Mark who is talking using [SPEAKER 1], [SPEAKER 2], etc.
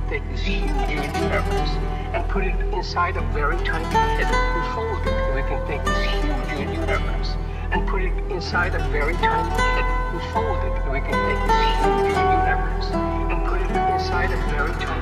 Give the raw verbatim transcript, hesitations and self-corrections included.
[SPEAKER 1] take this huge universe and put it inside a very tiny pit and fold it. We can take this huge universe and put it inside a very tiny pit and fold it. We can take this huge universe and put it inside a very tiny